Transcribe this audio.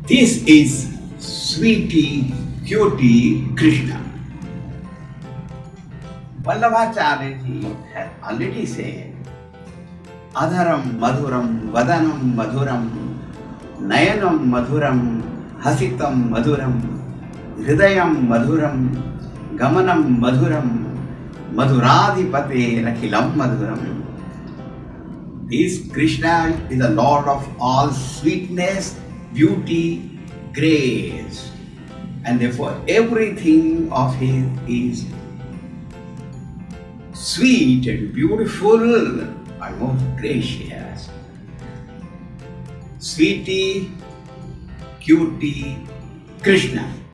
This is Sweetie Cutie Krishna. Vallabhacharya has already said, Adharam Madhuram Vadanam Madhuram, Nayanam Madhuram, Hasitam Madhuram, Hridayam Madhuram, Gamanam Madhuram, Madhuradipate Rakhilam Madhuram. This Krishna is the Lord of all sweetness, beauty, grace, and therefore everything of his is sweet and beautiful and most gracious. Sweetie Cutie Krishna.